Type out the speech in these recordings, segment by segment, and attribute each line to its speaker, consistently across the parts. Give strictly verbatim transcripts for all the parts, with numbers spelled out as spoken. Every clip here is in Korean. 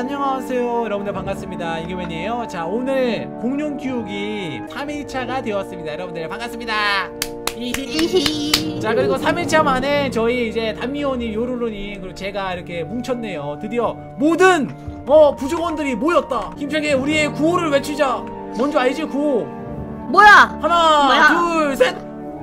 Speaker 1: 안녕하세요 여러분들 반갑습니다. 이규맨이에요. 자, 오늘 공룡 키우기 삼 일차가 되었습니다. 여러분들 반갑습니다. 이히. 자, 그리고 삼 일차 만에 저희 이제 단미호님, 요루루님, 그리고 제가 이렇게 뭉쳤네요. 드디어 모든 어 부족원들이 모였다. 힘차게 우리의 구호를 외치자. 먼저 알지? 구호
Speaker 2: 뭐야?
Speaker 1: 하나
Speaker 2: 뭐야?
Speaker 1: 둘 셋.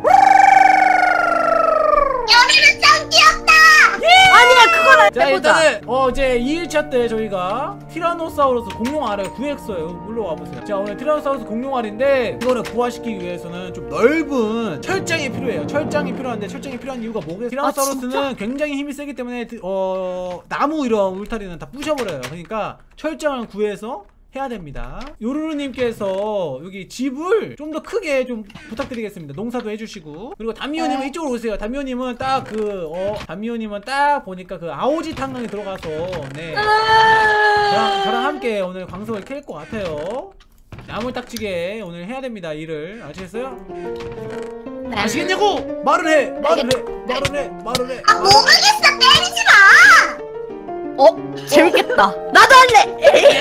Speaker 2: 여기는 짱 귀엽다. 예! 아니야, 그건 안
Speaker 1: 자,
Speaker 2: 해보자.
Speaker 1: 일단은 어 이제 이 일차 때 저희가 티라노사우루스 공룡알을 구했어요. 일로 와보세요. 자, 오늘 티라노사우루스 공룡알인데 이거를 부화시키기 위해서는 좀 넓은 철장이 필요해요. 철장이 필요한데 철장이 필요한 이유가 뭐겠어요? 티라노사우루스는
Speaker 2: 아,
Speaker 1: 굉장히 힘이 세기 때문에 어 나무 이런 울타리는 다 부셔버려요. 그러니까 철장을 구해서 해야 됩니다. 요루루님께서 여기 집을 좀 더 크게 좀 부탁드리겠습니다. 농사도 해주시고. 그리고 담미호님은
Speaker 2: 네.
Speaker 1: 이쪽으로 오세요. 담미호님은 딱 그 어 담미호님은 딱 보니까 그 아오지 탄광에 들어가서 네 저랑, 저랑 함께 오늘 광석을 캘 것 같아요. 야물딱지게 오늘 해야 됩니다. 일을 아시겠어요?
Speaker 2: 네.
Speaker 1: 아시겠냐고! 말을 해! 말을 해! 말을 해! 말을 해!
Speaker 2: 아, 모르겠어. 때리지 마. 어? 재밌겠다. 나도 할래.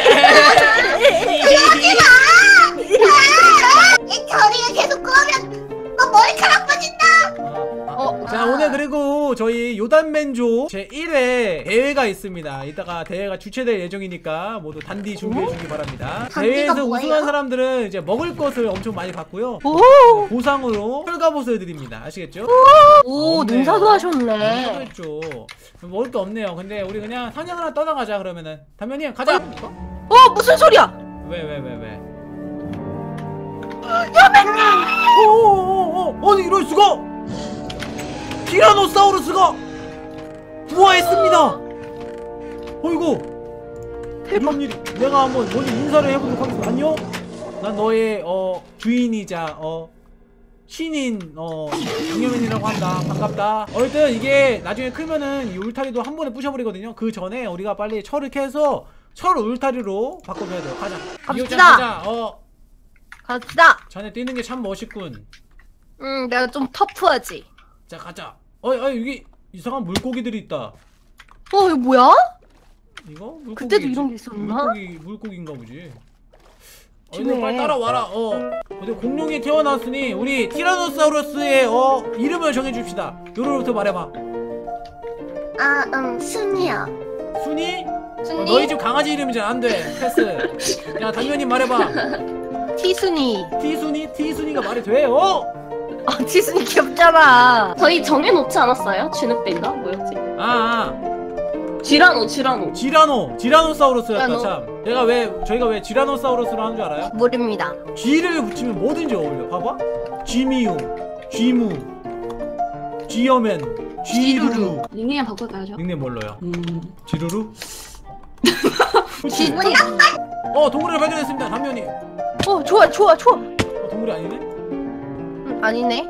Speaker 2: 그러지 마. 이 저리가 계속 꺼면 너 머리카락 빠진다.
Speaker 1: 어, 자, 오늘 그리고 저희 요단맨조 제일 회 대회가 있습니다. 이따가 대회가 주최될 예정이니까 모두 단디 준비해주기 바랍니다. 대회에서
Speaker 2: 뭐예요?
Speaker 1: 우승한 사람들은 이제 먹을 것을 엄청 많이 갖고요.
Speaker 2: 오.
Speaker 1: 보상으로 철갑옷을 드립니다. 아시겠죠?
Speaker 2: 오,
Speaker 1: 없네요.
Speaker 2: 농사도 하셨네.
Speaker 1: 농사도 했죠. 먹을 게 없네요. 근데 우리 그냥 사냥 하나 떠나가자. 그러면은 담면님 가자.
Speaker 2: 어, 무슨 소리야?
Speaker 1: 왜 왜 왜 왜?
Speaker 2: 여맨님.
Speaker 1: 오오오오, 아니 이럴 수가! 티라노사우루스가 부화했습니다. 어이구, 이런 일이. 내가 한번 먼저 인사를 해보도록 하겠습니다. 안녕. 난 너의 어 주인이자 어 신인 어 양념맨이라고 한다. 반갑다. 어쨌든 이게 나중에 크면은 이 울타리도 한 번에 부셔버리거든요. 그 전에 우리가 빨리 철을 캐서 철 울타리로 바꿔줘야 돼요. 가자. 이호짱 가자. 어.
Speaker 2: 갑시다.
Speaker 1: 자네 뛰는 게 참 멋있군.
Speaker 2: 응, 내가 좀 터프하지.
Speaker 1: 자, 가자. 어이, 어이, 여기 이상한 물고기들이 있다.
Speaker 2: 어, 이거 뭐야?
Speaker 1: 이거? 물고기.
Speaker 2: 그때도 이런 게 있었나?
Speaker 1: 물고기, 물고기인가 보지. 어,
Speaker 2: 그래.
Speaker 1: 이거 빨리 따라와라. 어. 어디 공룡이 태어났으니 우리 티라노사우루스의 어 이름을 정해줍시다. 요로부터 말해봐.
Speaker 2: 아, 음, 순이야.
Speaker 1: 순이?
Speaker 2: 순이?
Speaker 1: 어, 너희 집 강아지 이름이잖아. 안 돼. 패스. 야, 당연히 말해봐.
Speaker 2: 티순이.
Speaker 1: 티순이? 티순이가 말이 돼? 어?
Speaker 2: 아, 티순이 귀엽잖아.
Speaker 3: 저희 정해놓지 않았어요? 쥐늑대인가? 뭐였지?
Speaker 1: 아, 아.
Speaker 3: 쥐라노, 쥐라노.
Speaker 1: 지라노. 지라노사우루스였다.
Speaker 2: 지라노.
Speaker 1: 참. 내가 왜 저희가 왜 지라노사우루스로 하는 줄 알아요?
Speaker 2: 모릅니다.
Speaker 1: 쥐를 붙이면 뭐든지 어울려. 봐봐. 쥐미용, 쥐무, 쥐어맨, 쥐루루.
Speaker 3: 닉네임 바꿔봐야죠.
Speaker 1: 닉네임 뭘로요?
Speaker 3: 음...
Speaker 1: 쥐루루?
Speaker 2: 지순이.
Speaker 1: 어, 동물을 발견했습니다. 담면이.
Speaker 2: 어, 좋아, 좋아, 좋아.
Speaker 1: 어, 동물이 아니네?
Speaker 2: 음, 아니네.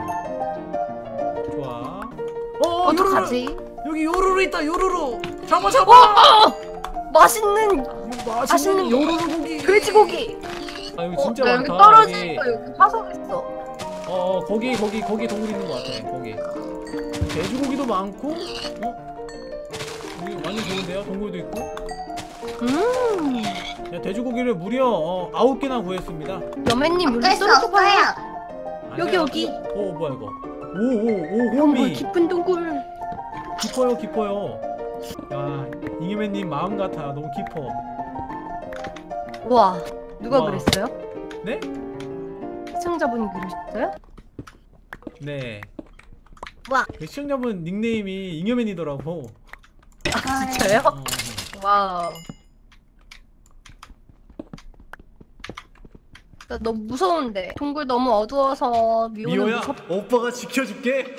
Speaker 1: 좋아. 어, 어, 요루루.
Speaker 2: 어떡하지?
Speaker 1: 여기 요루루 있다. 요루루. 잡아, 잡아.
Speaker 2: 어! 맛있는
Speaker 1: 맛있는
Speaker 2: 맛있는
Speaker 1: 요루루 고기.
Speaker 2: 돼지고기.
Speaker 1: 아, 여기
Speaker 2: 어,
Speaker 1: 진짜
Speaker 2: 나
Speaker 1: 많다.
Speaker 2: 여기 떨어지니까
Speaker 1: 여기.
Speaker 2: 여기 화석 있어.
Speaker 1: 어, 어, 거기 거기 거기 동물 있는 것 같아. 거기. 돼지고기도 많고. 어? 여기 완전 좋은데요? 동물도 있고.
Speaker 2: 음.
Speaker 1: 야, 돼지고기를 무려 어, 아홉 개나 구했습니다.
Speaker 2: 여맨님 여기 떨어져 봐요. 여기, 여기.
Speaker 1: 오, 뭐야 이거? 오오오,
Speaker 2: 동굴
Speaker 1: 호미.
Speaker 2: 깊은 동굴.
Speaker 1: 깊어요, 깊어요. 야, 이기맨님 마음 같아. 너무 깊어.
Speaker 2: 와, 누가
Speaker 1: 와.
Speaker 2: 그랬어요?
Speaker 1: 네?
Speaker 2: 시청자분이 그러셨어요?
Speaker 1: 네.
Speaker 2: 와.
Speaker 1: 그 시청자분 닉네임이 잉여맨이더라고.
Speaker 2: 아, 진짜요?
Speaker 1: 어.
Speaker 2: 와우. 나 너무 무서운데. 동굴 너무 어두워서 미호는
Speaker 1: 미호야,
Speaker 2: 무섭.
Speaker 1: 오빠가 지켜줄게.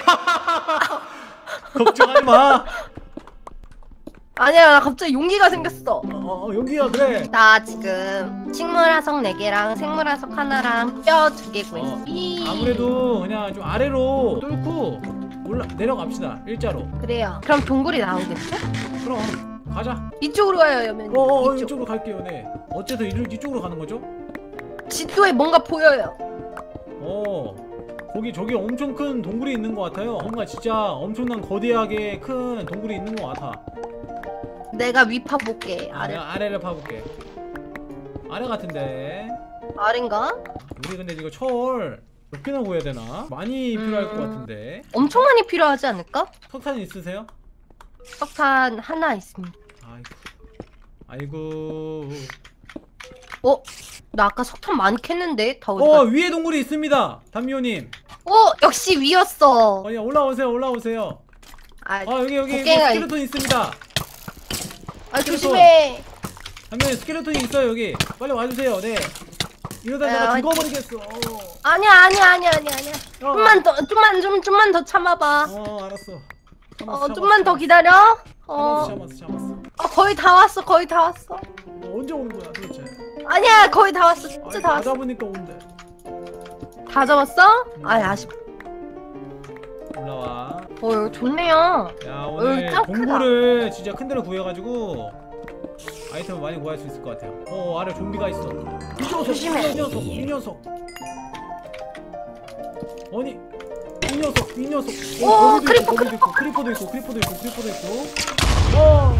Speaker 1: 걱정하지 마.
Speaker 2: 아니야, 나 갑자기 용기가 생겼어.
Speaker 1: 어, 어, 여기야, 그래.
Speaker 2: 나 지금 식물화석 네 개랑 생물화석 하나랑 뼈 두 개 구했어.
Speaker 1: 어, 아무래도 그냥 좀 아래로 뚫고 올라 내려갑시다. 일자로.
Speaker 2: 그래요. 그럼 동굴이 나오겠죠?
Speaker 1: 그럼 가자.
Speaker 2: 이쪽으로 가요, 여맨님.
Speaker 1: 어, 어,
Speaker 2: 이쪽.
Speaker 1: 이쪽으로 갈게요. 네. 어째서 이를 이쪽으로 가는 거죠?
Speaker 2: 지도에 뭔가 보여요.
Speaker 1: 어, 거기 저기 엄청 큰 동굴이 있는 것 같아요. 뭔가 진짜 엄청난 거대하게 큰 동굴이 있는 것 같아.
Speaker 4: 내가 위 파볼게.
Speaker 1: 아,
Speaker 4: 아래.
Speaker 1: 내가 아래를 파볼게. 아래 같은데.
Speaker 4: 아래인가?
Speaker 1: 우리 근데 이거 철 몇 개나 구해야 되나? 많이 필요할 것
Speaker 4: 음.
Speaker 1: 같은데.
Speaker 4: 엄청 많이 필요하지 않을까?
Speaker 1: 석탄 있으세요?
Speaker 4: 석탄 하나 있습니다.
Speaker 1: 아이고. 아이고.
Speaker 4: 어? 나 아까 석탄 많이 캤는데 다 어디
Speaker 1: 어,
Speaker 4: 갔...
Speaker 1: 위에 동굴이 있습니다. 담미호님.
Speaker 4: 어 역시 위였어.
Speaker 1: 어, 야, 올라오세요. 올라오세요.
Speaker 4: 아,
Speaker 1: 아, 여기 여기 여기
Speaker 4: 도깨가
Speaker 1: 스켈레톤 있습니다.
Speaker 4: 아 조심해.
Speaker 1: 담미호님 스켈레톤이 있어요 여기. 빨리 와주세요. 네. 이러다
Speaker 4: 야,
Speaker 1: 내가
Speaker 4: 어디-
Speaker 1: 죽어버리겠어.
Speaker 4: 아니야 아니야 아니야 아니야 아니야.
Speaker 1: 어.
Speaker 4: 좀만 더 좀만 좀 좀만 더 참아봐.
Speaker 1: 어, 알았어. 참았어,
Speaker 4: 어
Speaker 1: 참았어,
Speaker 4: 좀만 더
Speaker 1: 참았어.
Speaker 4: 기다려.
Speaker 1: 참았어,
Speaker 4: 어.
Speaker 1: 참았어, 참았어.
Speaker 4: 어 거의 다 왔어 거의 다 왔어.
Speaker 1: 어, 언제 오는 거야 도대체?
Speaker 4: 아니야 거의 다 왔어 진짜
Speaker 1: 아니,
Speaker 4: 다
Speaker 1: 다
Speaker 4: 왔어.
Speaker 1: 잡으니까 온대.
Speaker 4: 다 잡았어? 아이 아쉽.
Speaker 1: 올라와.
Speaker 4: 어 여기 좋네요.
Speaker 1: 야, 오늘
Speaker 4: 짱 크다.
Speaker 1: 동굴을 진짜 큰 데로 구해가지고 아이템을 많이 구할 수 있을 것 같아요. 어, 아래 좀비가 있어. 이 녀석,
Speaker 4: 조심해.
Speaker 1: 이 녀석, 이 녀석. 아니, 이 녀석, 이 녀석.
Speaker 4: 오,
Speaker 1: 거미도
Speaker 4: 크리퍼,
Speaker 1: 있고, 거미도 있고, 크리퍼도 있고, 크리퍼도 있고, 크리퍼도 있고. 어.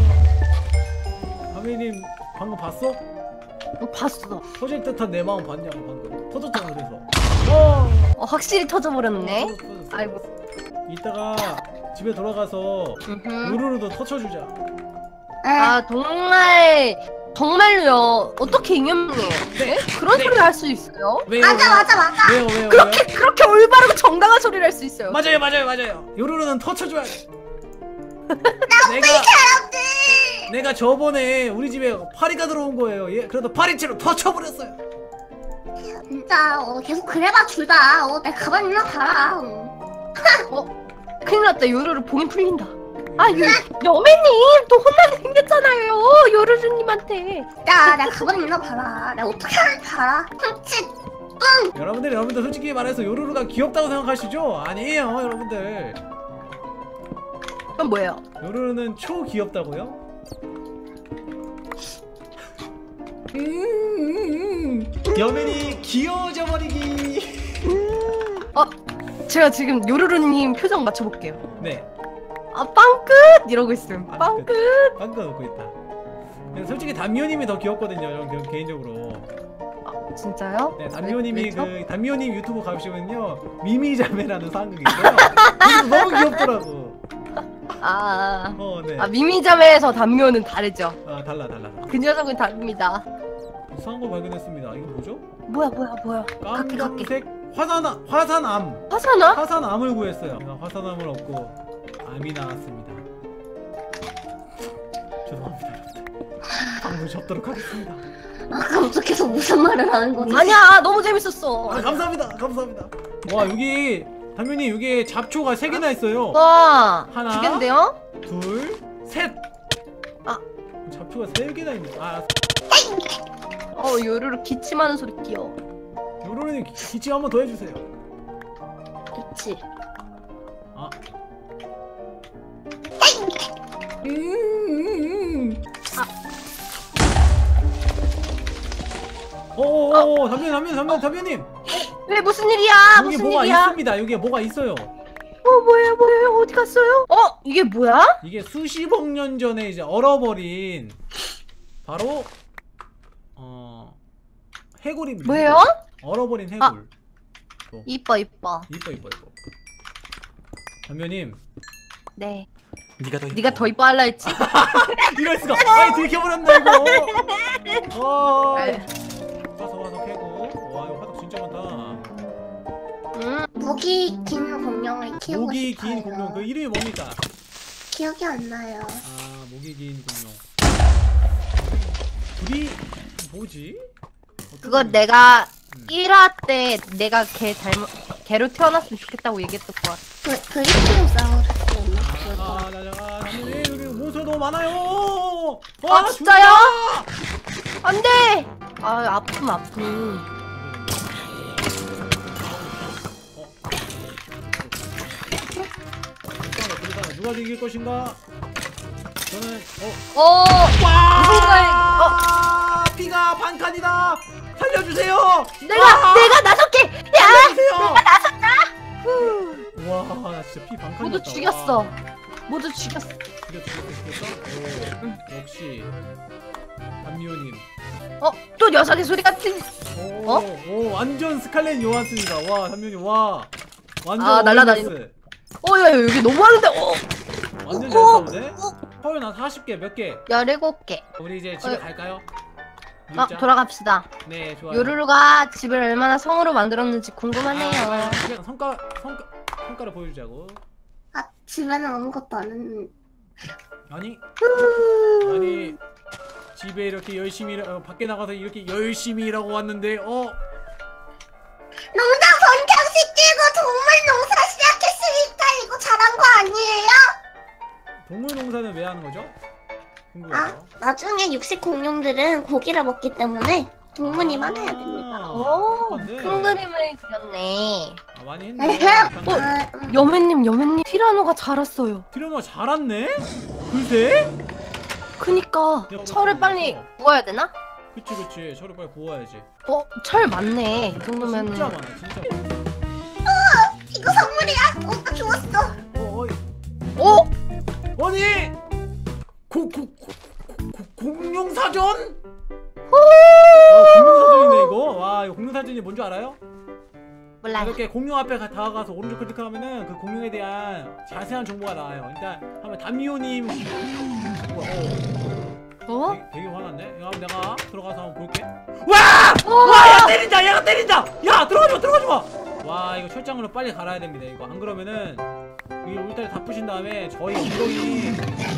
Speaker 1: 아미님 방금 봤어?
Speaker 4: 어, 봤어.
Speaker 1: 터질 듯한 내 마음 봤냐고 방금. 터졌잖아 그래서. 어.
Speaker 4: 어 확실히 터져버렸네.
Speaker 1: 터졌어, 터졌어.
Speaker 4: 아이고.
Speaker 1: 이따가 집에 돌아가서
Speaker 4: 음흠.
Speaker 1: 요루루도 터쳐주자.
Speaker 4: 아 정말 정말요. 어떻게 잉여맨이 네? 그런
Speaker 1: 네.
Speaker 4: 소리를 할 수 있어요?
Speaker 1: 왜요?
Speaker 2: 맞아
Speaker 1: 왜요?
Speaker 2: 맞아 맞아.
Speaker 1: 왜요 왜요?
Speaker 4: 그렇게 그렇게 올바르고 정당한 소리를 할 수 있어요.
Speaker 1: 왜요? 맞아요 맞아요 맞아요. 요루루는 터쳐줘야 돼. 내가 내가 저번에 우리 집에 파리가 들어온 거예요. 예, 그래도 파리채로 터쳐버렸어요.
Speaker 2: 진짜 어, 계속 그래봐 줄다. 어, 내 가방 있나 봐라. 어.
Speaker 4: 큰일 났다. 요루루 봉인 풀린다. 아 요, 여매님 또 혼나게 생겼잖아요. 요루루님한테.
Speaker 2: 야, 내 가방 있나 봐라. 내가 어떻게 하는지 봐라. 흠칫.
Speaker 1: 여러분들 여러분들 솔직히 말해서 요루루가 귀엽다고 생각하시죠? 아니에요 여러분들.
Speaker 4: 그건 뭐예요?
Speaker 1: 요루루는 초 귀엽다고요? 음, 여맨이 귀여워져 버리기.
Speaker 4: 어 제가 지금 요루루님 표정 맞춰볼게요.
Speaker 1: 네.
Speaker 4: 아 빵끝 이러고 있음.
Speaker 1: 빵끝.
Speaker 4: 빵끝.
Speaker 1: 빵긋 웃고 있다. 근데 솔직히 담미호님이 더 귀엽거든요. 저는 개인적으로.
Speaker 4: 아, 진짜요?
Speaker 1: 네, 담미호님이
Speaker 4: 왜죠?
Speaker 1: 그 담미호님 유튜브 가보시면요 미미자매라는 상극이 있어요. 그래서 너무 귀엽더라고.
Speaker 4: 아,
Speaker 1: 어, 네.
Speaker 4: 아 미미자매에서 담요는 다르죠.
Speaker 1: 아, 달라 달라.
Speaker 4: 그 녀석은 다릅니다.
Speaker 1: 이상한 거 발견했습니다. 이거 뭐죠?
Speaker 4: 뭐야 뭐야 뭐야. 갈게 갈게.
Speaker 1: 깜깜색 화산 화산암.
Speaker 4: 화사나?
Speaker 1: 화산암을 구했어요. 제가 화산암을 얻고 암이 나왔습니다. 죄송합니다, 여러분들. 방송 접도록 하겠습니다.
Speaker 2: 아까부터 계속 무슨 말을 하는 거지?
Speaker 4: 아니야 너무 재밌었어.
Speaker 1: 아, 감사합니다, 감사합니다. 와, 여기 당연히 여기 잡초가 세 개나 있어요.
Speaker 4: 와
Speaker 1: 하나.
Speaker 4: 두 갠데요?
Speaker 1: 둘, 셋.
Speaker 4: 아.
Speaker 1: 잡초가 세 개나 있네. 아,
Speaker 4: 어 요루루 기침하는 소리 귀여워.
Speaker 1: 요로는 기침 한번 더 해주세요.
Speaker 4: 그치.
Speaker 1: 아. 음, 음, 음. 오오오, 담배 담배 담배 담배님.
Speaker 4: 왜 무슨 일이야?
Speaker 1: 여기
Speaker 4: 무슨
Speaker 1: 뭐가
Speaker 4: 일이야?
Speaker 1: 있습니다. 여기에 뭐가 있어요.
Speaker 4: 어 뭐야 뭐야 어디 갔어요? 어 이게 뭐야?
Speaker 1: 이게 수십억 년 전에 이제 얼어버린 바로 어 해골입니다.
Speaker 4: 뭐예요?
Speaker 1: 얼어버린 해골.
Speaker 4: 아. 이뻐 이뻐.
Speaker 1: 이뻐 이뻐 이뻐. 담배님.
Speaker 4: 네.
Speaker 1: 네가 더 이뻐.
Speaker 4: 네가 더 이뻐 할라 했지.
Speaker 1: 이럴 수가. 아이 들켜버렸네 이거. 어.
Speaker 4: 아이.
Speaker 1: 화석 화석 캐고. 와 이거 화석 진짜 많다.
Speaker 4: 음.
Speaker 2: 목이 긴 공룡을 키우고
Speaker 1: 목이
Speaker 2: 싶어요.
Speaker 1: 긴 공룡 그 이름이 뭡니까?
Speaker 2: 기억이 안 나요.
Speaker 1: 아 목이 긴 공룡. 둘이 뭐지? 어떤
Speaker 4: 그거
Speaker 1: 공룡?
Speaker 4: 내가
Speaker 1: 음.
Speaker 4: 일 화 때 내가 걔 닮아 걔로 태어났으면 좋겠다고 얘기했던 거 같아.
Speaker 2: 그 브리키로사우루스
Speaker 1: 아, 아, 나, 아, 담배 여기 몬스터 너무 많아요.
Speaker 4: 아, 진짜요? 안돼. 아 아픔 아픔.
Speaker 1: 누가 이길 것인가? 저는 어
Speaker 4: 어
Speaker 1: 와!
Speaker 4: 무슨 말?
Speaker 1: 아, 피가 반 칸이다. 살려주세요.
Speaker 4: 내가
Speaker 1: 와!
Speaker 4: 내가 나설게. 야
Speaker 1: 살려주세요.
Speaker 4: 나섰다.
Speaker 1: 와, 나 진짜 피 반 칸이었다.
Speaker 4: 모두 죽였어. 모두 죽였어.
Speaker 1: 죽였어 죽였어 죽였어? 오 역시 담미호님.
Speaker 4: 어? 또 녀석의 소리 같은.
Speaker 1: 오,
Speaker 4: 어?
Speaker 1: 오 완전 스칼렛 요한스입니다. 와 담미호님 와 완전
Speaker 4: 아, 날라다니는-
Speaker 1: 어이없어.
Speaker 4: 어, 야, 여기 너무 많은데. 어.
Speaker 1: 완전 잘 싸우네. 허연 한 사십 개 몇 개?
Speaker 4: 열일곱 개.
Speaker 1: 우리 이제 집에
Speaker 4: 어.
Speaker 1: 갈까요?
Speaker 4: 아,
Speaker 1: 유자?
Speaker 4: 돌아갑시다.
Speaker 1: 네 좋아요.
Speaker 4: 요루루가 집을 얼마나 성으로 만들었는지 궁금하네요.
Speaker 1: 아, 그냥 성과 성과 성과를 보여주자고.
Speaker 2: 아 집에는 아무것도 안 했는데.
Speaker 1: 아니 아니 집에 이렇게 열심히 일- 어, 밖에 나가서 이렇게 열심히 일하고 왔는데 어
Speaker 2: 농사 번창시 뛰고 동물 농사 시작했으니까 이거 잘한 거 아니에요?
Speaker 1: 동물 농사는 왜 하는 거죠? 궁금해요.
Speaker 2: 나중에 육식 공룡들은 고기를 먹기 때문에 동물이만 해야 됩니다.
Speaker 4: 오,
Speaker 1: 그런데-
Speaker 4: 큰 그림을 그렸네.
Speaker 1: 아, 많이 했네.
Speaker 4: 어?
Speaker 2: 아, 음.
Speaker 4: 여매님, 여매님, 티라노가 자랐어요.
Speaker 1: 티라노가 잘 왔네? 글쎄?
Speaker 4: 그니까
Speaker 1: 야,
Speaker 4: 철을 빨리 구워야 되나?
Speaker 1: 그치 그치 철을 빨리 구워야지.
Speaker 4: 어, 철 많네. 이 정도면.
Speaker 1: 진짜 많아 진짜 많아.
Speaker 2: 이거 선물이야? 어, 나 좋았어.
Speaker 1: 어, 어이.
Speaker 4: 어?
Speaker 1: 아니 고, 고, 고, 고, 공룡 사전? 아, 공룡 사전이네 이거. 와 이거 공룡 사전이 뭔지 알아요?
Speaker 4: 몰라요.
Speaker 1: 이렇게 공룡 앞에 가- 다가가서 오른쪽 클릭하면은 그 공룡에 대한 자세한 정보가 나와요. 일단 한번 담미호님 어,
Speaker 4: 어?
Speaker 1: 되게, 되게 화났네. 이거 한번 내가 들어가서 한번 볼게. 와!
Speaker 4: 어!
Speaker 1: 와! 야 때린다! 얘가 때린다! 야 들어가지마 들어가지마! 와 이거 철장으로 빨리 갈아야 됩니다 이거. 안 그러면은 이 울타리 다 부신 다음에 저희 엉덩이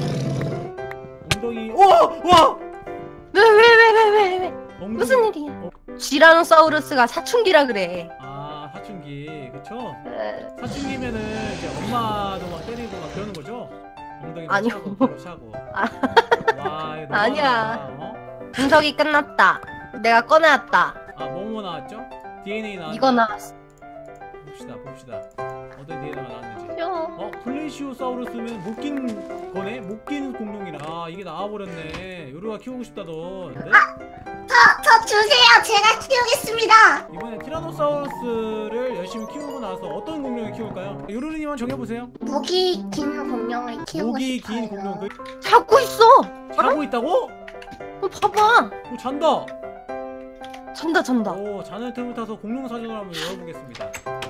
Speaker 1: 엉덩이 오! 와!
Speaker 4: 왜, 왜, 왜, 왜, 왜, 왜?
Speaker 1: 엉덩이
Speaker 4: 무슨 일이야?
Speaker 1: 어?
Speaker 4: 지라노사우루스가 사춘기라 그래.
Speaker 1: 아 사춘기 그쵸?
Speaker 4: 에,
Speaker 1: 사춘기면은 이제 엄마도 막 때리고 막 그러는 거죠? 엉덩이
Speaker 4: 아니요.
Speaker 1: 차고 바로 차고.
Speaker 4: 아.
Speaker 1: 와 이거 너무
Speaker 4: 아니야.
Speaker 1: 화나다, 어?
Speaker 4: 분석이 끝났다. 내가 꺼내왔다.
Speaker 1: 아 뭐뭐 나왔죠? 디엔에이 나왔죠?
Speaker 4: 이거 나왔어.
Speaker 1: 봅시다 봅시다 어떤 디엔에이가 나왔는지.
Speaker 4: 요.
Speaker 1: 어? 플레시오사우루스면 못 낀 거네? 못 낀 공룡이라. 아 이게 나와버렸네. 요루가 키우고 싶다던. 네?
Speaker 2: 저, 저 주세요. 제가 키우겠습니다.
Speaker 1: 이번에 티라노사우루스를 열심히 키우고 나서 어떤 공룡을 키울까요? 요루루님만 정해보세요.
Speaker 2: 목이 긴 공룡을 키우고
Speaker 1: 목이
Speaker 2: 싶어요.
Speaker 1: 긴 공룡 그
Speaker 4: 자고 있어.
Speaker 1: 자고 있다고?
Speaker 4: 어, 봐봐.
Speaker 1: 오 잔다.
Speaker 4: 잔다, 잔다.
Speaker 1: 오 자는 틈을 타서 공룡 사전을 한번 열어보겠습니다.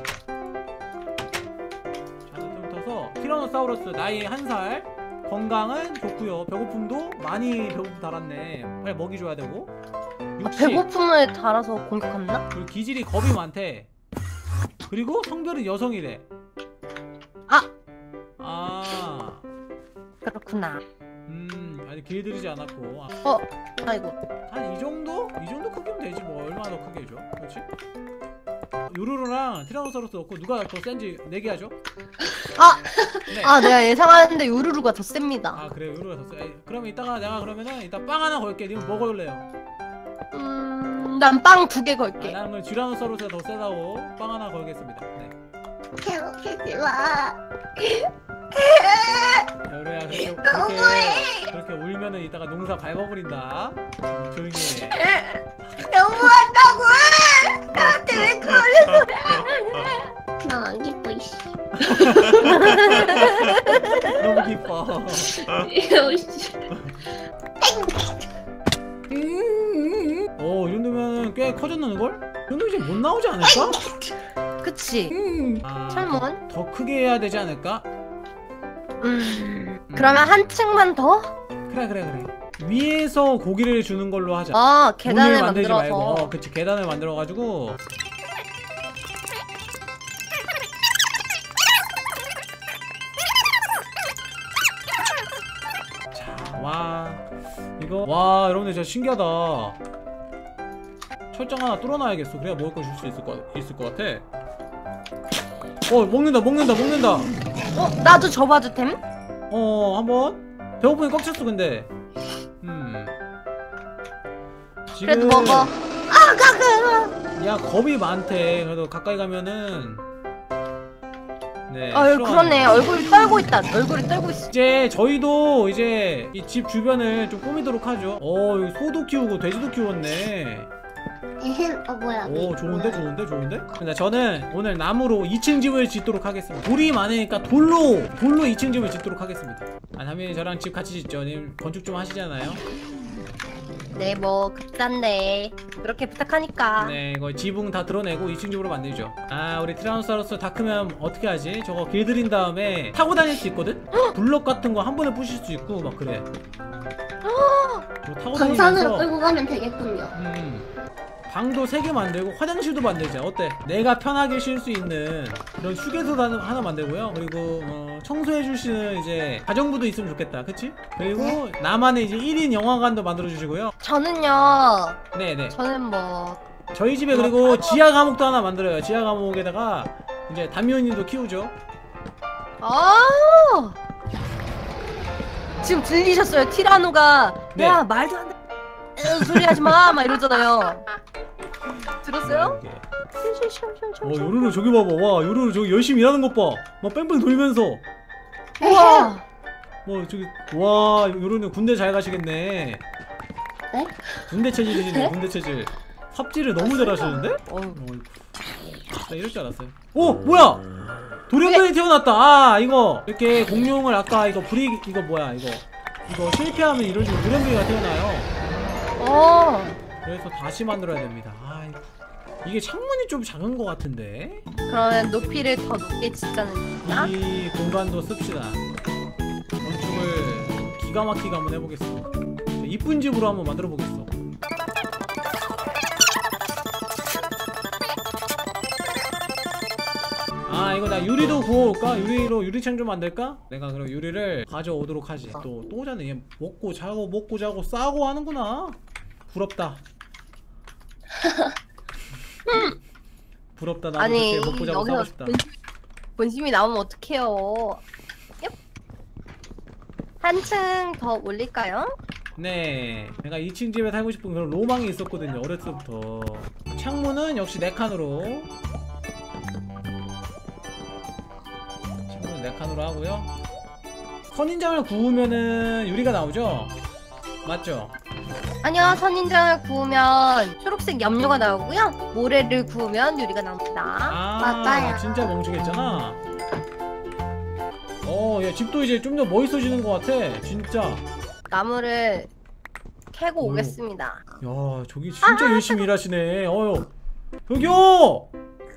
Speaker 1: 자는 틈을 타서 티라노사우루스 나이 한 살 건강은 좋고요. 배고픔도 많이 배고픔 달았네. 빨리 먹이 줘야 되고.
Speaker 4: 아,
Speaker 1: 육식
Speaker 4: 배고픔을 달아서 공격한다?
Speaker 1: 그리고 기질이 겁이 많대. 그리고 성별은 여성이래.
Speaker 4: 아!
Speaker 1: 아
Speaker 4: 그렇구나.
Speaker 1: 음 아직 길들이지 않았고. 아,
Speaker 4: 어, 아이고.
Speaker 1: 한 이 정도? 이 정도 크기면 되지 뭐. 얼마나 더 크게 해줘 그렇지? 요루루랑 티라노사우루스 넣고 누가 더 센지 내기하죠?
Speaker 4: 아!
Speaker 1: 네.
Speaker 4: 아, 내가 예상하는데 요루루가 더 셉니다.
Speaker 1: 아 그래 요루가 더 세. 에이, 그러면 이따가 내가 그러면은 이따 빵 하나 걸게. 니는 뭐 걸래요?
Speaker 4: 음, 난 빵 두 개
Speaker 1: 아,
Speaker 4: 걸게.
Speaker 1: 나는 그럼 티라노사우루스가 더 세다고 빵 하나 걸겠습니다. 네.
Speaker 2: 괴롭히지 마.
Speaker 1: 요루야 그렇게,
Speaker 2: 너무해.
Speaker 1: 그렇게 그렇게 울면은 이따가 농사 밟아버린다. 음, 조용히 해.
Speaker 2: 너무한다고. 나한테 왜 그러는 거야? 나안 기뻐 이씨.
Speaker 1: 너무 기뻐. 오, 이 정도면 꽤 커졌는걸? 이 정도 이제 못 나오지 않을까?
Speaker 4: 그치?
Speaker 1: 아,
Speaker 4: 철문?
Speaker 1: 더 크게 해야 되지 않을까?
Speaker 4: 음, 그러면 한 층만 더?
Speaker 1: 그래 그래 그래. 위에서 고기를 주는 걸로 하자.
Speaker 4: 아, 계단을
Speaker 1: 문을 만들지
Speaker 4: 만들어서.
Speaker 1: 말고. 어, 그치 계단을 만들어가지고. 자, 와 이거 와 여러분들 진짜 신기하다. 철장 하나 뚫어놔야겠어. 그래야 먹을 거 줄 수 있을 것 있을 것 같아. 어 먹는다 먹는다 먹는다.
Speaker 4: 어, 나도 줘봐도 됨?
Speaker 1: 어 한번 배고프니 꽉 찼어 근데. 음
Speaker 4: 그래도 먹어. 아, 가가.
Speaker 1: 야 겁이 많대. 그래도 가까이 가면은 네
Speaker 4: 아,
Speaker 1: 싫어하는
Speaker 4: 그러네.
Speaker 1: 거.
Speaker 4: 얼굴이 떨고 있다. 얼굴이 떨고 있어.
Speaker 1: 이제 저희도 이제 이 집 주변을 좀 꾸미도록 하죠. 어 여기 소도 키우고 돼지도 키웠네.
Speaker 2: 에헴, 어 뭐야?
Speaker 1: 오 좋은데 좋은데 좋은데? 근데 저는 오늘 나무로 이 층 집을 짓도록 하겠습니다. 돌이 많으니까 돌로 돌로 이 층 집을 짓도록 하겠습니다. 아 담임이 저랑 집 같이 짓죠. 님 건축 좀 하시잖아요.
Speaker 4: 네, 뭐 급단데 그렇게 부탁하니까.
Speaker 1: 네 이거 지붕 다 드러내고 이 층 집으로 만들죠. 아 우리 티라노사우루스 다 크면 어떻게 하지? 저거 길들인 다음에 타고 다닐 수 있거든? 블럭 같은 거 한 번에 부실 수 있고 막 그래. 타고
Speaker 2: 강산으로
Speaker 1: 다니면서
Speaker 2: 끌고 가면 되겠군요.
Speaker 1: 음, 방도 세 개 만들고 화장실도 만들자. 어때? 내가 편하게 쉴 수 있는 그런 휴게소도 하나, 하나 만들고요. 그리고 어, 청소해 주시는 이제 가정부도 있으면 좋겠다. 그치? 그리고 나만의 이제 일 인 영화관도 만들어 주시고요.
Speaker 4: 저는요.
Speaker 1: 네네.
Speaker 4: 저는 뭐
Speaker 1: 저희 집에 그리고 지하 감옥도 하나 만들어요. 지하 감옥에다가 이제 담요님도 키우죠.
Speaker 4: 아. 지금 들리셨어요? 티라노가
Speaker 1: 네.
Speaker 4: 야 말도 안 돼. 에휴, 소리 하지 마. 막 이러잖아요. 들었어요?
Speaker 1: 이렇게.
Speaker 4: 어,
Speaker 1: 어 요루루 저기 봐봐. 와 요루루 저기 열심히 일하는 것 봐. 막 뺑뺑 돌면서.
Speaker 4: 우와.
Speaker 1: 뭐 저기 와 요루루 군대 잘 가시겠네.
Speaker 2: 네?
Speaker 1: 군대 체질이시네.
Speaker 2: 네?
Speaker 1: 군대 체질. 삽질을 너무 잘하시는데?
Speaker 4: 어휴.
Speaker 1: 나 이럴 줄 알았어요. 오 뭐야? 돌연변이 태어났다. 아 이거 이렇게 공룡을 아까 이거 브리 이거 뭐야 이거 이거 실패하면 이런 식으로 돌연변이가 태어나요.
Speaker 4: 어.
Speaker 1: 그래서 다시 만들어야 됩니다. 아 이게 창문이 좀 작은 것 같은데.
Speaker 4: 그러면 높이를 더 높게 짓자는 거야?
Speaker 1: 이 공간도 씁시다. 건축을 기가 막히게 한번 해보겠어. 이쁜 집으로 한번 만들어 보겠어. 아 이거 나 유리도 구워올까? 유리로 유리창 좀 만들까? 내가 그럼 유리를 가져오도록 하지. 또 또 자네. 얘 먹고 자고 먹고 자고 싸고 하는구나. 부럽다. 부럽다. 나도
Speaker 4: 아니
Speaker 1: 그렇게 먹고 자고 싸고
Speaker 4: 여기서
Speaker 1: 싶다.
Speaker 4: 본심, 본심이 나오면 어떡해요? 한층 더 올릴까요?
Speaker 1: 네, 내가 이 층 집에 살고 싶은 그런 로망이 있었거든요. 어렸을 때부터. 창문은 역시 네 칸으로. 창문은 네 칸으로 하고요. 선인장을 구우면은 유리가 나오죠? 맞죠?
Speaker 4: 아니요, 선인장을 구우면 초록색 염료가 나오고요. 모래를 구우면 유리가 나옵니다.
Speaker 1: 아,
Speaker 2: 맞아요.
Speaker 1: 진짜 멍청했잖아. 어, 야, 집도 이제 좀 더 멋있어지는 것 같아. 진짜.
Speaker 4: 나무를 캐고
Speaker 1: 어휴.
Speaker 4: 오겠습니다.
Speaker 1: 야, 저기 진짜 열심히 일하시네. 어휴. 저기요!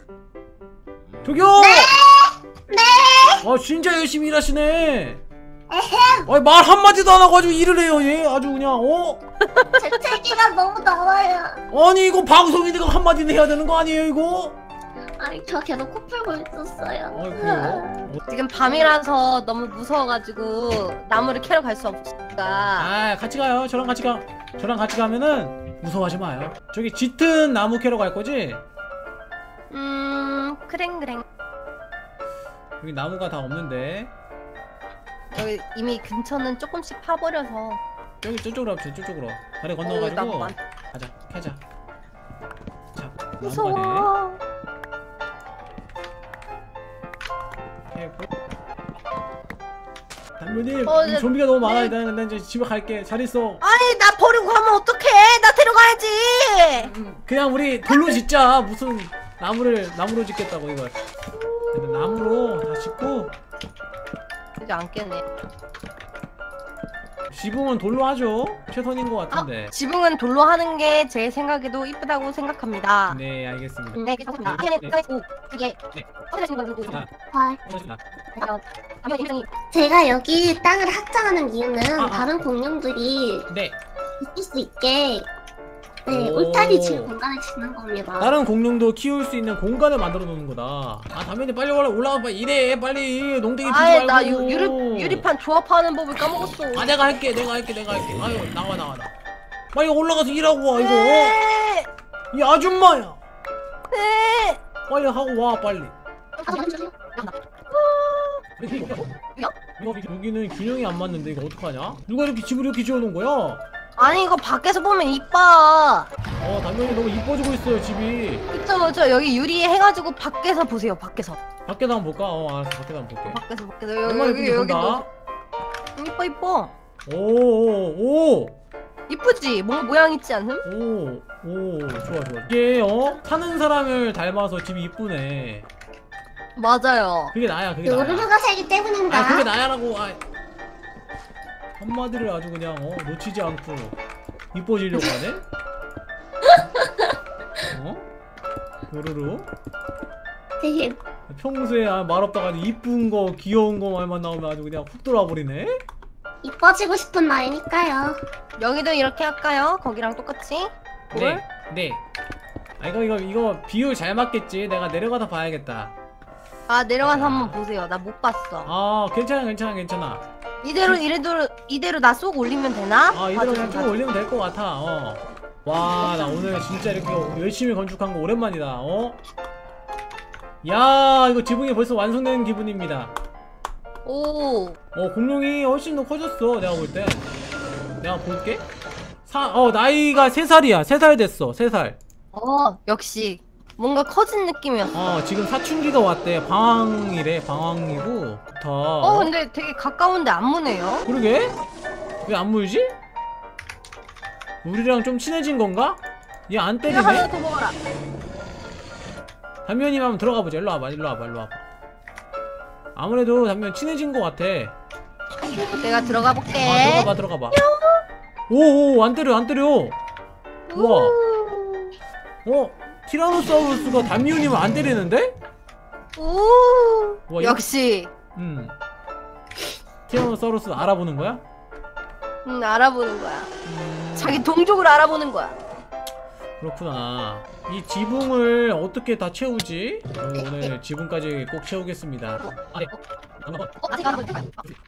Speaker 1: 저기요!
Speaker 2: 네!
Speaker 1: 아, 진짜 열심히 일하시네. 아니, 말 한마디도 안 하고 아주 일을 해요, 얘. 아주 그냥, 어?
Speaker 2: 재채기가 너무 나와요.
Speaker 1: 아니, 이거 방송이니까 한마디는 해야 되는 거 아니에요, 이거?
Speaker 2: 아니 저 계속 코 풀고 있었어요.
Speaker 1: 아, 그래요? 어?
Speaker 4: 지금 밤이라서 너무 무서워가지고 나무를 캐러 갈 수 없으니까.
Speaker 1: 아, 같이 가요. 저랑 같이 가. 저랑 같이 가면은 무서워하지 마요. 저기 짙은 나무 캐러 갈 거지?
Speaker 4: 음, 그랭그랭.
Speaker 1: 여기 나무가 다 없는데.
Speaker 4: 여기 이미 근처는 조금씩 파버려서.
Speaker 1: 여기 저쪽으로 합시다, 저쪽으로. 다리
Speaker 4: 어, 나무
Speaker 1: 건너가지고.
Speaker 4: 많-
Speaker 1: 가자, 캐자. 자, 나무가
Speaker 4: 무서워.
Speaker 1: 돼. 캐고. 담요님,
Speaker 4: 어,
Speaker 1: 이
Speaker 4: 네.
Speaker 1: 좀비가 너무 많아.
Speaker 4: 네.
Speaker 1: 난, 난 이제 집에 갈게. 잘 있어.
Speaker 4: 아니, 나 버리고 가면 어떡해? 나 데려가야지.
Speaker 1: 음, 그냥 우리 돌로 짓자. 무슨 나무를 나무로 짓겠다고 이걸. 일단 나무로 다 짓고
Speaker 4: 이제 안 깨네.
Speaker 1: 지붕은 돌로 하죠. 최선인 것
Speaker 4: 아,
Speaker 1: 같은데.
Speaker 4: 지붕은 돌로 하는 게 제 생각에도 이쁘다고 생각합니다.
Speaker 1: 네, 알겠습니다.
Speaker 4: 네, 괜찮습니다.
Speaker 1: 네.
Speaker 4: 네, 네. 오, 그게
Speaker 1: 네.
Speaker 4: 어디가시는 거예요?
Speaker 1: 자,
Speaker 2: 헐.
Speaker 1: 고맙습니다.
Speaker 4: 아니면 굉장히
Speaker 2: 제가 여기 땅을 확장하는 이유는
Speaker 1: 아, 아.
Speaker 2: 다른 공룡들이
Speaker 1: 네.
Speaker 2: 있을 수 있게 네,
Speaker 1: 오.
Speaker 2: 울타리 칠 공간을 짓는 겁니다.
Speaker 1: 다른 공룡도 키울 수 있는 공간을 만들어 놓는 거다. 아, 담임님 빨리 올라 올라가 봐. 이래 빨리. 농땡이 피지
Speaker 4: 아예
Speaker 1: 말고.
Speaker 4: 나 유, 유리, 유리판 조합하는 법을 까먹었어.
Speaker 1: 아, 내가 할게. 내가 할게. 내가 할게. 아유, 나와 나와 나. 빨리 올라가서 일하고 와 이거.
Speaker 4: 네.
Speaker 1: 이 아줌마야.
Speaker 4: 네.
Speaker 1: 빨리 하고 와 빨리. 여기는 균형이 안 맞는데 이거 어떡하냐? 누가 이렇게 집을 이렇게 지어놓은 거야?
Speaker 4: 아니 이거 밖에서 보면 이뻐.
Speaker 1: 어 당연히 너무 이뻐지고 있어요 집이.
Speaker 4: 그쵸 그쵸 여기 유리 해가지고 밖에서 보세요 밖에서.
Speaker 1: 밖에다 한번 볼까? 어 알았어 밖에다 한번 볼게.
Speaker 4: 밖에서 밖에서 여기
Speaker 1: 얼마나
Speaker 4: 여기
Speaker 1: 예쁜지
Speaker 4: 여기
Speaker 1: 본다.
Speaker 4: 너 이뻐 이뻐.
Speaker 1: 오오오.
Speaker 4: 이쁘지? 뭔가 모양 있지 않음?
Speaker 1: 오, 오, 좋아, 좋아. 이게, 어? 사는 사람을 닮아서 집이 이쁘네.
Speaker 4: 맞아요.
Speaker 1: 그게 나야, 그게 나야.
Speaker 2: 요루루가 살기 때문인가?
Speaker 1: 아, 그게 나야라고. 아. 한마디를 아주 그냥, 어? 놓치지 않고 이뻐지려고 하네? 어? 요루루?
Speaker 2: 되게
Speaker 1: 평소에 아, 말 없다가 아주 이쁜 거, 귀여운 거 말만 나오면 아주 그냥 훅 돌아버리네?
Speaker 2: 이뻐지고 싶은 나이니까요.
Speaker 4: 여기도 이렇게 할까요? 거기랑 똑같이?
Speaker 1: 네, 네. 아, 이거, 이거, 이거 비율 잘 맞겠지? 내가 내려가다 봐야겠다.
Speaker 4: 아 내려가서 한번 보세요. 나 못 봤어.
Speaker 1: 아, 괜찮아, 괜찮아, 괜찮아.
Speaker 4: 이대로 이대로 이대로 나 쏙 올리면 되나?
Speaker 1: 아, 이대로 그냥 쭉 올리면 될 것 같아, 어. 와, 나 오늘 진짜 이렇게 열심히 건축한 거 오랜만이다, 어? 야, 이거 지붕이 벌써 완성된 기분입니다.
Speaker 4: 오.
Speaker 1: 어, 공룡이 훨씬 더 커졌어, 내가 볼 때. 내가 볼게. 사, 어, 나이가 세 살이야. 세 살 됐어, 세 살.
Speaker 4: 어 역시 뭔가 커진 느낌이었어.
Speaker 1: 어, 지금 사춘기가 왔대. 방황이래, 방황이고. 더.
Speaker 4: 어 근데 되게 가까운데 안 무네요.
Speaker 1: 그러게? 왜 안 물지? 우리랑 좀 친해진 건가? 얘 안
Speaker 4: 이거 하나
Speaker 1: 때리네?
Speaker 4: 더 먹어라.
Speaker 1: 담면이 한번 들어가 보자. 일로 와봐, 일로 와봐, 일로 와봐. 아무래도 담면 친해진 것 같아.
Speaker 4: 내가 들어가 볼게.
Speaker 1: 아, 들어가봐, 들어가봐. 오오, 안 때려, 안 때려. 우와. 어? 티라노사우루스가 담미우님을 안 때리는데?
Speaker 4: 오.
Speaker 1: 와,
Speaker 4: 역시.
Speaker 1: 음. 티라노사우루스 알아보는 거야?
Speaker 4: 응 알아보는 거야.
Speaker 1: 음,
Speaker 4: 자기 동족을 알아보는 거야.
Speaker 1: 그렇구나. 이 지붕을 어떻게 다 채우지? 어, 오늘 지붕까지 꼭 채우겠습니다. 아, 네.
Speaker 4: 어 아직 안 보니까.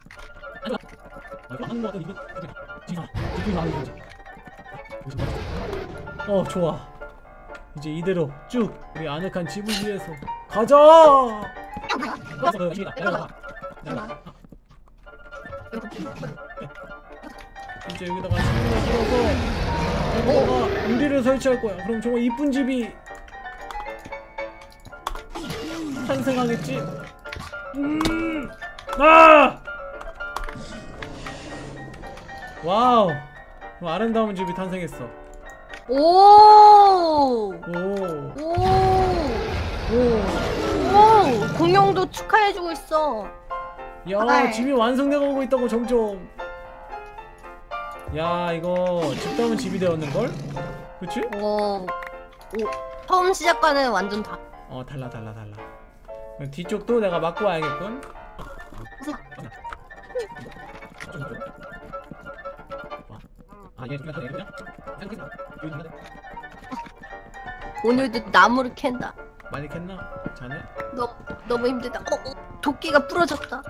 Speaker 1: 어, 좋아. 이제 이대로 쭉 우리 아늑한 집을 위해서 가자. 이제 여기다가 지붕을 들어서 여기다가 유리를 설치할 거야. 그럼 정말 이쁜 집이 탄생하겠지? 음, 아! 와우, 아름다운 집이 탄생했어.
Speaker 4: 오.
Speaker 1: 오,
Speaker 4: 오.
Speaker 1: 오,
Speaker 4: 오. 공룡도 축하해주고 있어.
Speaker 1: 야,
Speaker 2: 헐.
Speaker 1: 집이 완성되고 있다고 점점. 야, 이거 집 담은 집이 되었는걸? 그치?
Speaker 4: 오. 오. 처음 시작과는 완전 다.
Speaker 1: 어, 달라 달라 달라. 그럼 뒤쪽도 내가 막고 와야겠군. 아, 얘 좀 그냥
Speaker 4: 오늘도 나무를 캔다.
Speaker 1: 많이 캤나? 자네?
Speaker 4: 너무 너무 힘들다. 어, 어 도끼가 부러졌다.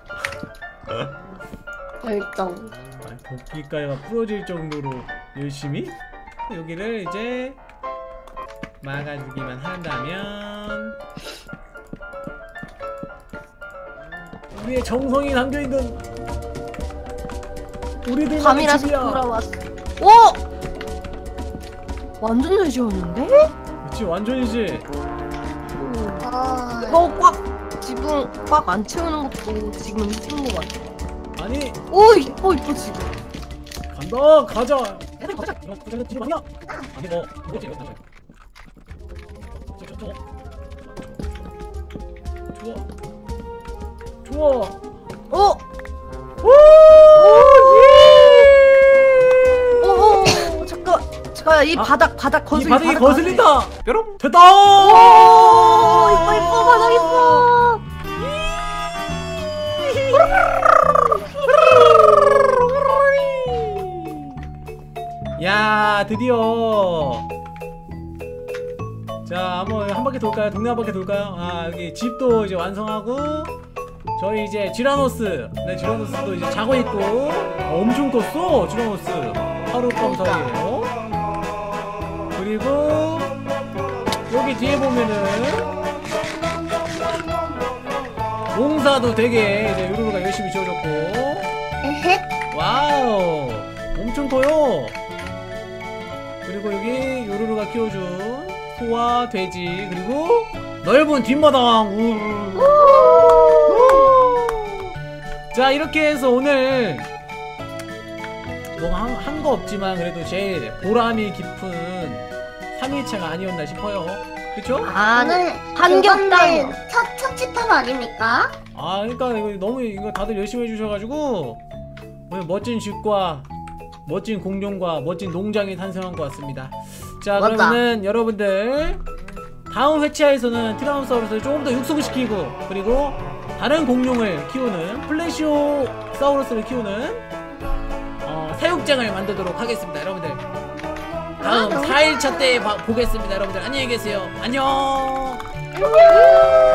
Speaker 2: 결정.
Speaker 1: 아, 도끼가가 부러질 정도로 열심히? 여기를 이제 막아주기만 한다면 우리의 정성이 담겨있는 우리들만의
Speaker 4: 밤이라서
Speaker 1: 집이야.
Speaker 4: 돌아왔어. 오! 완전 잘 지었는데?
Speaker 1: 그치, 완전이지.
Speaker 2: 어,
Speaker 4: 이거 꽉 지붕 꽉 안 채우는 것도 지금 힘든 것 같아.
Speaker 1: 아니,
Speaker 4: 오 이뻐 이뻐 지금.
Speaker 1: 간다, 가자. 가자. 이거 그냥 집이 아니야. 아니 뭐 이거지. 좋아, 좋아.
Speaker 4: 오!
Speaker 1: 오, 예!
Speaker 4: 오! 잠깐 잠깐 이
Speaker 1: 아,
Speaker 4: 바닥 바닥 거슬
Speaker 1: 이 바닥이 거슬린다. 뾰롱 됐다.
Speaker 4: 오! 이뻐 이뻐 바닥 이뻐.
Speaker 1: 야, 드디어. 자, 한번 한 바퀴 돌까요? 동네 한 바퀴 돌까요? 아, 여기 집도 이제 완성하고 저희 이제 지라노스, 네, 지라노스도 이제 자고 있고. 어, 엄청 컸어, 지라노스. 하룻밤 사이에. 어? 그리고 여기 뒤에 보면은 농사도 되게 이제 요루루가 열심히 지어줬고.
Speaker 2: 에헷.
Speaker 1: 와우, 엄청 커요. 그리고 여기 요루루가 키워준 소와 돼지, 그리고 넓은 뒷마당. 우. 자, 이렇게 해서 오늘 뭐한 거 없지만 그래도 제일 보람이 깊은 삼 일차가 아니었나 싶어요. 그쵸?
Speaker 4: 아,
Speaker 2: 오늘
Speaker 4: 한겹당
Speaker 2: 첫, 첫 집합 아닙니까?
Speaker 1: 아 그러니까 이거 너무 이거 다들 열심히 해주셔가지고 오늘 멋진 집과 멋진 공룡과 멋진 농장이 탄생한 것 같습니다. 자
Speaker 4: 맞다.
Speaker 1: 그러면은 여러분들 다음 회차에서는 티라노사우루스를 조금 더 육성시키고 그리고 다른 공룡을 키우는 플래시오사우루스를 키우는 어, 사육장을 만들도록 하겠습니다. 여러분들 다음 사 일차 때 봐- 보겠습니다. 여러분들 안녕히 계세요. 안녕.
Speaker 2: 안녕.